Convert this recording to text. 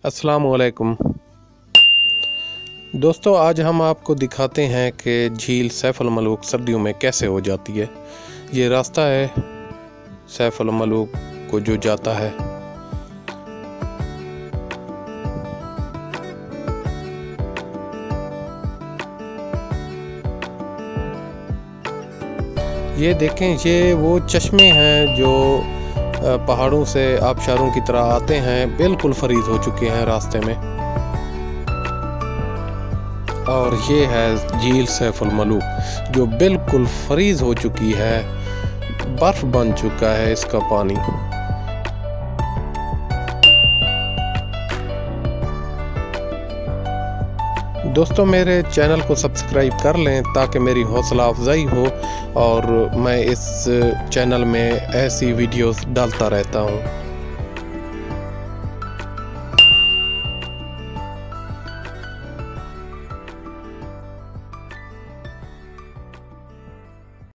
अस्सलामुअलैकुम दोस्तों, आज हम आपको दिखाते हैं कि झील सैफ अल मलूक सर्दियों में कैसे हो जाती है। ये रास्ता है सैफ अल मलूक को जो जाता है। ये देखें, ये वो चश्मे हैं जो पहाड़ों से आबशारों की तरह आते हैं, बिल्कुल फरीज हो चुके हैं रास्ते में। और ये है झील सैफ अल मलूक जो बिल्कुल फरीज हो चुकी है, बर्फ बन चुका है इसका पानी। दोस्तों, मेरे चैनल को सब्सक्राइब कर लें ताकि मेरी हौसला अफजाई हो और मैं इस चैनल में ऐसी वीडियोस डालता रहता हूँ।